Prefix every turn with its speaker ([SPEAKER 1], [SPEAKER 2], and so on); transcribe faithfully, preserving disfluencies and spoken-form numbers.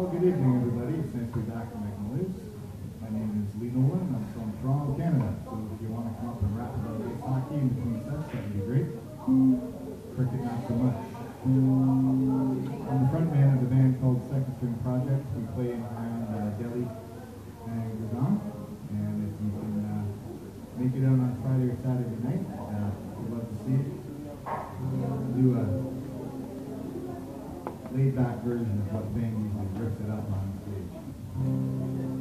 [SPEAKER 1] Well, good evening, everybody. It's nice to be back in Magnolias. My name is Nolan. I'm from Toronto, Canada. So if you want to come up and rap about ice hockey in between sets, that would be great. Cricket, not so much. I'm the front man of the band called Second String Project. We play in around uh, Delhi and Gurgaon. And if you can uh, make it out on Friday or Saturday night, uh, we'd love to see it. We'll do a laid-back version of what the band usually rips it up on stage.